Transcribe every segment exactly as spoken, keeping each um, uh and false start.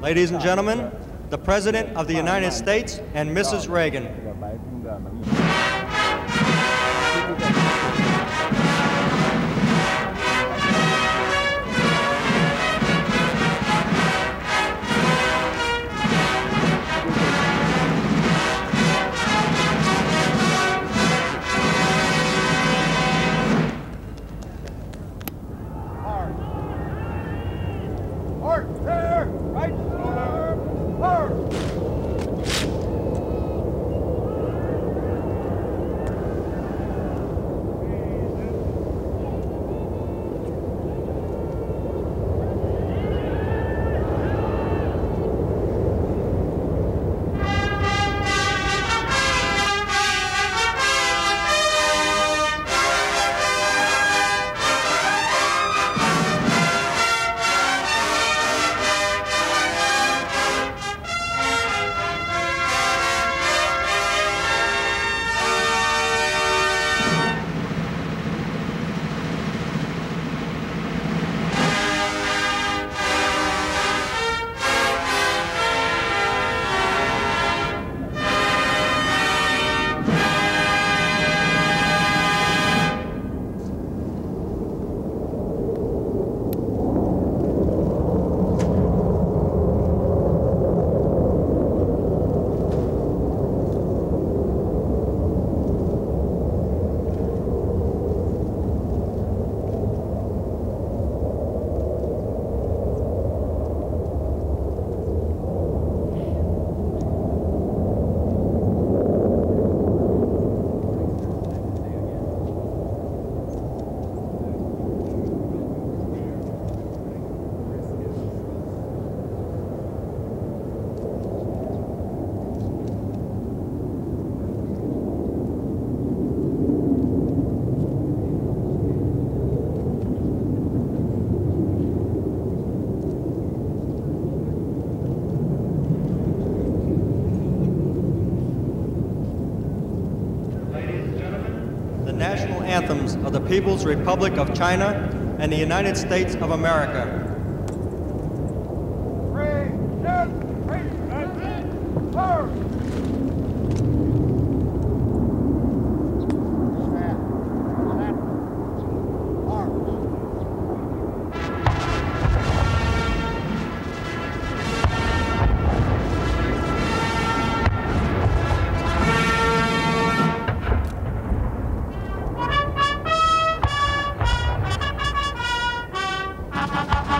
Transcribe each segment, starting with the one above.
Ladies and gentlemen, the President of the United States and Missus Reagan. National anthems of the People's Republic of China and the United States of America. Ha ha ha!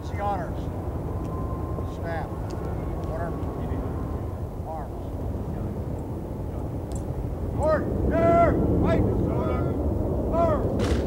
Advance the honors. Staff. Order. Arms. Order. There. Right. Order. Order.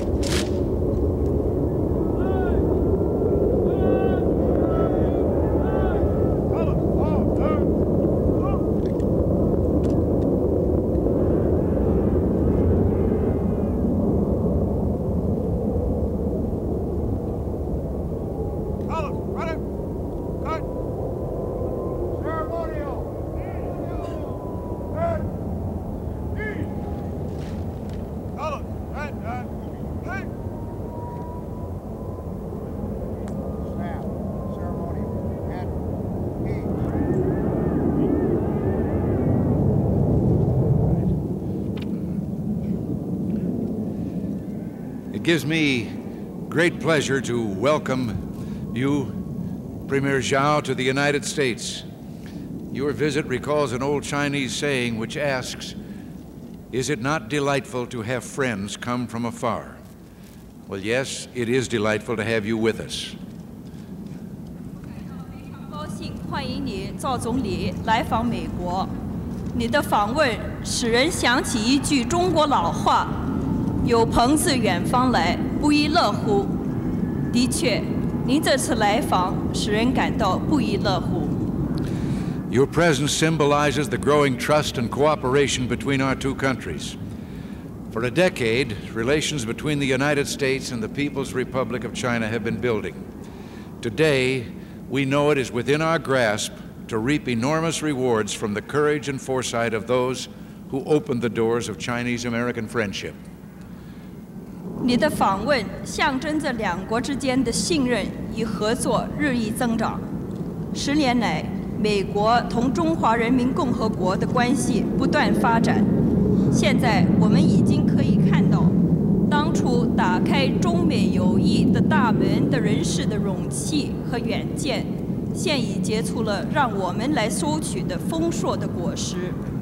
It gives me great pleasure to welcome you, Premier Zhao, to the United States. Your visit recalls an old Chinese saying which asks, "Is it not delightful to have friends come from afar?" Well, yes, it is delightful to have you with us. 高兴欢迎你，赵总理来访美国。你的访问使人想起一句中国老话：“有朋自远方来，不亦乐乎。”的确，您这次来访使人感到不亦乐乎。 Your presence symbolizes the growing trust and cooperation between our two countries. For a decade, relations between the United States and the People's Republic of China have been building. Today, we know it is within our grasp to reap enormous rewards from the courage and foresight of those who opened the doors of Chinese-American friendship. 你的访问象征着两国之间的信任与合作日益增长。十年来，美国同中华人民共和国的关系不断发展。现在，我们已经可以看到，当初打开中美友谊的大门的人士的勇气和远见，现已结出了让我们来收取的丰硕的果实。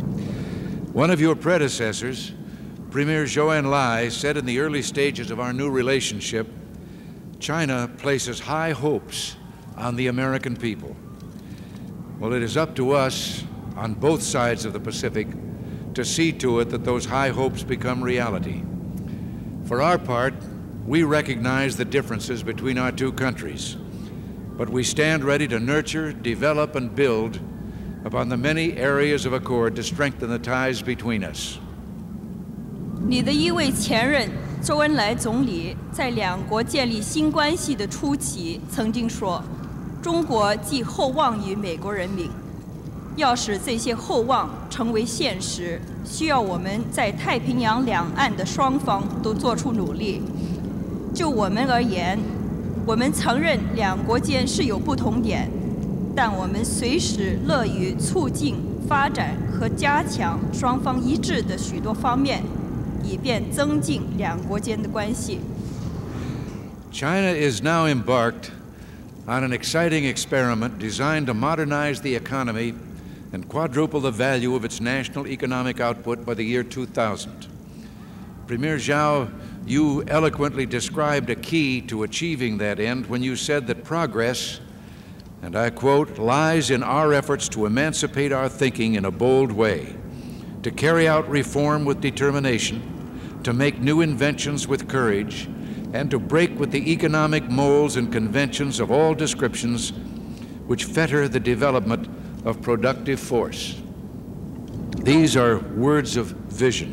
One of your predecessors, Premier Zhou Enlai, said in the early stages of our new relationship, China places high hopes on the American people. Well, it is up to us on both sides of the Pacific to see to it that those high hopes become reality. For our part, we recognize the differences between our two countries, but we stand ready to nurture, develop, and build upon the many areas of accord to strengthen the ties between us. 你的一位前任周恩来总理在两国建立新关系的初期曾经说：“中国寄厚望于美国人民，要使这些厚望成为现实，需要我们在太平洋两岸的双方都做出努力。就我们而言，我们承认两国间是有不同点，但我们随时乐于促进、发展和加强双方一致的许多方面。” 以便增进两国间的关系。 China is now embarked on an exciting experiment designed to modernize the economy and quadruple the value of its national economic output by the year two thousand. Premier Zhao, you eloquently described a key to achieving that end when you said that progress, and I quote, lies in our efforts to emancipate our thinking in a bold way, to carry out reform with determination, to make new inventions with courage, and to break with the economic molds and conventions of all descriptions which fetter the development of productive force. These are words of vision.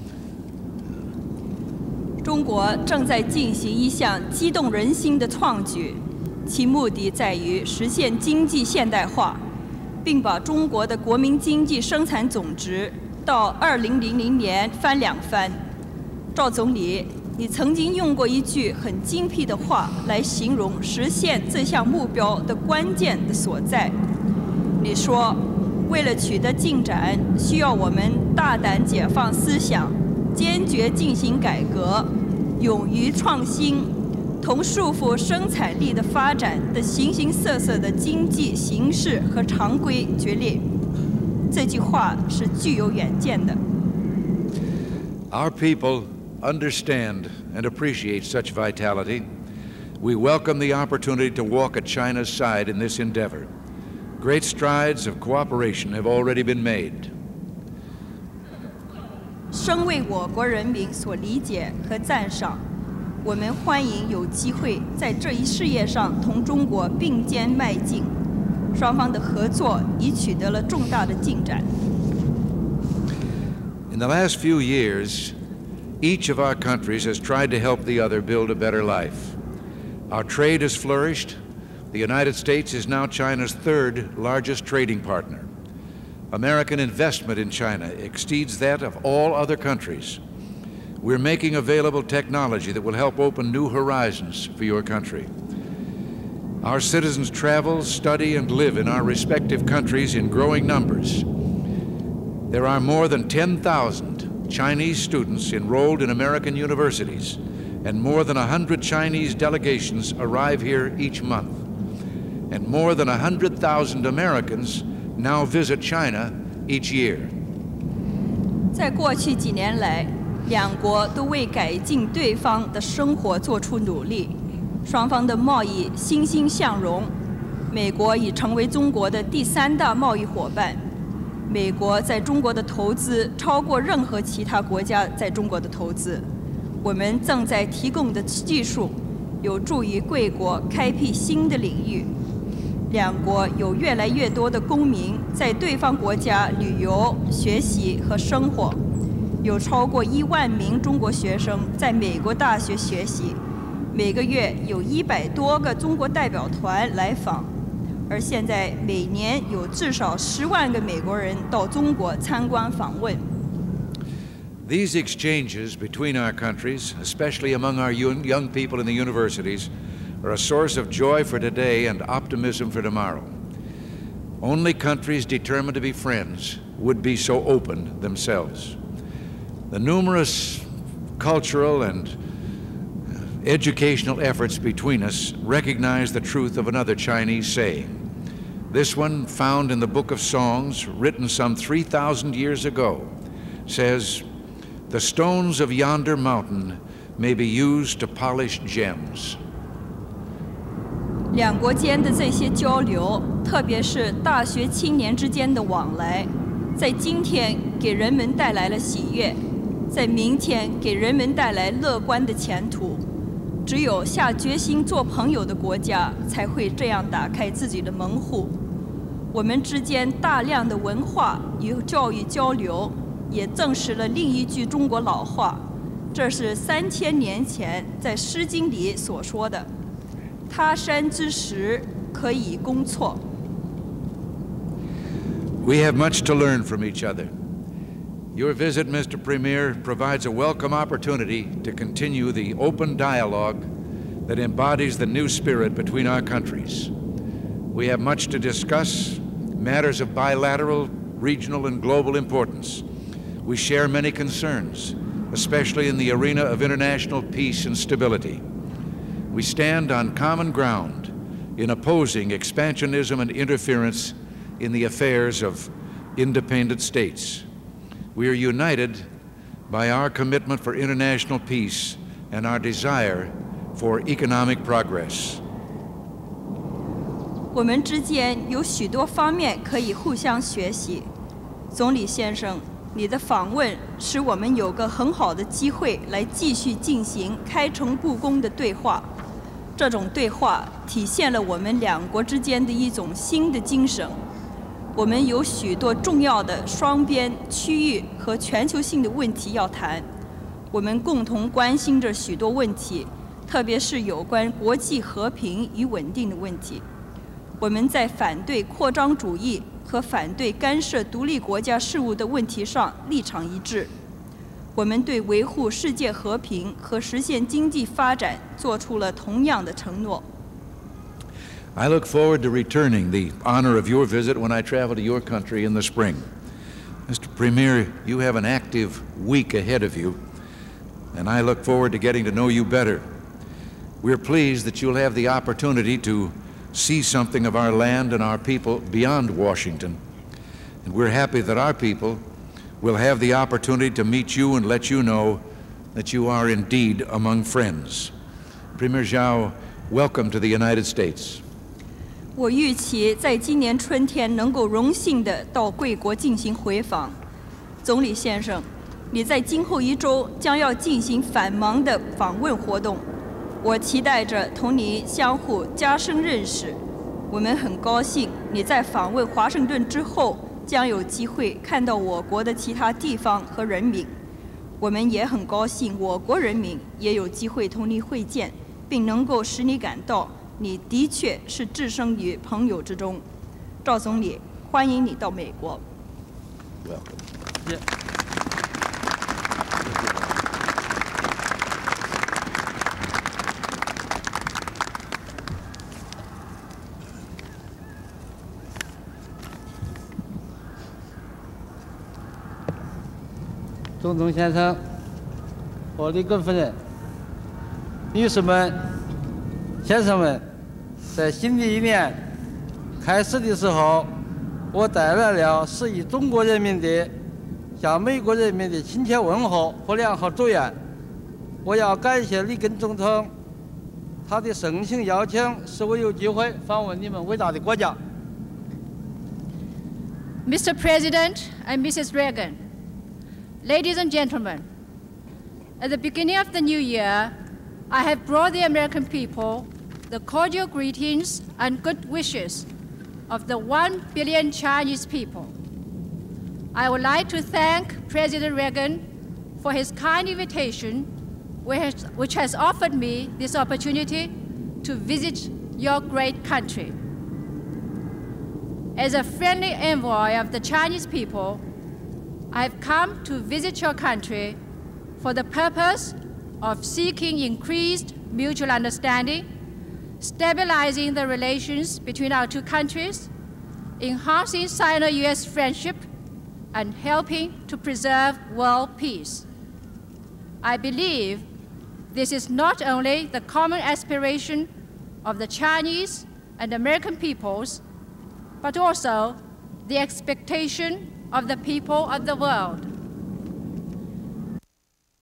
中国正在进行一项激动人心的创举，其目的在于实现经济现代化，并把中国的国民经济生产总值到二零零零年翻两番。赵总理，你曾经用过一句很精辟的话来形容实现这项目标的关键的所在。你说，为了取得进展，需要我们大胆解放思想，坚决进行改革，勇于创新，同束缚生产力的发展的形形色色的经济形势和常规决裂。这句话是具有远见的。 Our people understand and appreciate such vitality, We welcome the opportunity to walk at China's side in this endeavor. Great strides of cooperation have already been made. 深为我国人民所理解和赞赏，我们欢迎有机会在这一事业上同中国并肩迈进，双方的合作已取得了重大的进展。 In the last few years, each of our countries has tried to help the other build a better life. Our trade has flourished. The United States is now China's third largest trading partner. American investment in China exceeds that of all other countries. We're making available technology that will help open new horizons for your country. Our citizens travel, study, and live in our respective countries in growing numbers. There are more than ten thousand Chinese students enrolled in American universities, and more than one hundred Chinese delegations arrive here each month. And more than one hundred thousand Americans now visit China each year. 在过去几年来，两国都为改进对方的生活做出努力，双方的贸易欣欣向荣。美国已成为中国的第三大贸易伙伴，美国在中国的投资超过任何其他国家在中国的投资。我们正在提供的技术有助于贵国开辟新的领域。两国有越来越多的公民在对方国家旅游、学习和生活，有超过一万名中国学生在美国大学学习，每个月有一百多个中国代表团来访，而现在每年有至少十万个美国人到中国参观访问。 These exchanges between our countries, especially among our young people in the universities, are a source of joy for today and optimism for tomorrow. Only countries determined to be friends would be so open themselves. The numerous cultural and educational efforts between us recognize the truth of another Chinese saying. This one, found in the Book of Songs, written some three thousand years ago, says, "The stones of yonder mountain may be used to polish gems." 两国间的这些交流，特别是大学青年之间的往来，在今天给人们带来了喜悦，在明天给人们带来乐观的前途。只有下决心做朋友的国家，才会这样打开自己的门户。我们之间大量的文化与教育交流，也证实了另一句中国老话，这是三千年前在《诗经》里所说的。他山之石，可以攻错。 We have much to learn from each other. Your visit, Mister Premier, provides a welcome opportunity to continue the open dialogue that embodies the new spirit between our countries. We have much to discuss, matters of bilateral, regional, and global importance. We share many concerns, especially in the arena of international peace and stability. We stand on common ground in opposing expansionism and interference in the affairs of independent states. We are united by our commitment for international peace and our desire for economic progress. 我们之间有许多方面可以互相学习。总理先生，你的访问使我们有个很好的机会来继续进行开诚布公的对话。这种对话体现了我们两国之间的一种新的精神。我们有许多重要的双边、区域和全球性的问题要谈。我们共同关心着许多问题，特别是有关国际和平与稳定的问题。我们在反对扩张主义和反对干涉独立国家事务的问题上立场一致。我们对维护世界和平和实现经济发展做出了同样的承诺。 I look forward to returning the honor of your visit when I travel to your country in the spring. Mister Premier, you have an active week ahead of you, and I look forward to getting to know you better. We're pleased that you'll have the opportunity to see something of our land and our people beyond Washington, and we're happy that our people will have the opportunity to meet you and let you know that you are indeed among friends. Premier Zhao, welcome to the United States. 我预期在今年春天能够荣幸地到贵国进行回访。总理先生，你在今后一周将要进行繁忙的访问活动，我期待着同你相互加深认识。我们很高兴你在访问华盛顿之后将有机会看到我国的其他地方和人民。我们也很高兴我国人民也有机会同你会见，并能够使你感到你的确是置身于朋友之中。赵总理，欢迎你到美国。 Welcome. Yeah. 总统先生，我的各夫人、女士们、先生们，在新的一年开始的时候，我带来了示意中国人民的向美国人民的亲切问候和良好祝愿。我要感谢里根总统他的盛情邀请，使我有机会访问你们伟大的国家。 Mister President and Missus Reagan, ladies and gentlemen, at the beginning of the new year, I have brought the American people the cordial greetings and good wishes of the one billion Chinese people. I would like to thank President Reagan for his kind invitation, which has offered me this opportunity to visit your great country. As a friendly envoy of the Chinese people, I have come to visit your country for the purpose of seeking increased mutual understanding, stabilizing the relations between our two countries, enhancing Sino-U S friendship, and helping to preserve world peace. I believe this is not only the common aspiration of the Chinese and American peoples, but also the expectation of the people of the world.